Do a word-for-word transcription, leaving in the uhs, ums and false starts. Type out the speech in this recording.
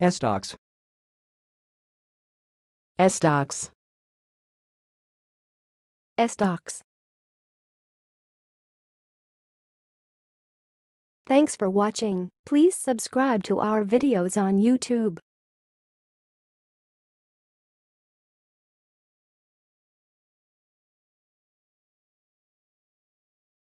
estocs, estocs, estocs. Thanks for watching. Please subscribe to our videos on YouTube.